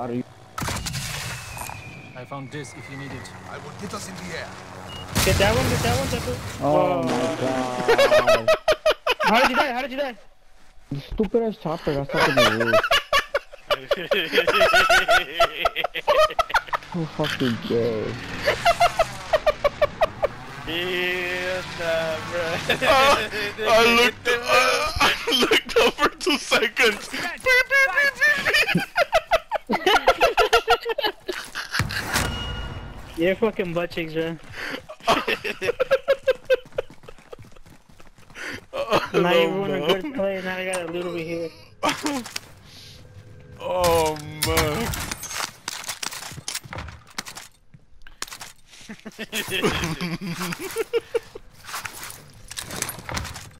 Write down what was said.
Are you? I found this if you need it. I will get us in the air. Get that one, Tapu. Oh my god. How did you die? How did you die? The stupid ass chopper got stuck in the roof. So fucking gay. I looked up for 2 seconds. You're fucking butt cheeks, bro. Now you ruined a good play, now I gotta loot over here. Oh man.